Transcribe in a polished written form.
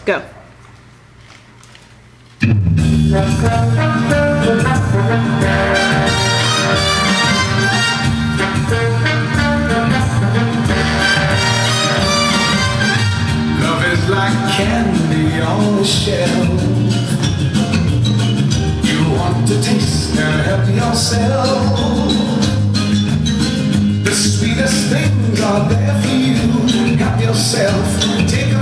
Go. Love is like candy on the shelf. You want to taste and help yourself. The sweetest things are there for you. Help yourself. Take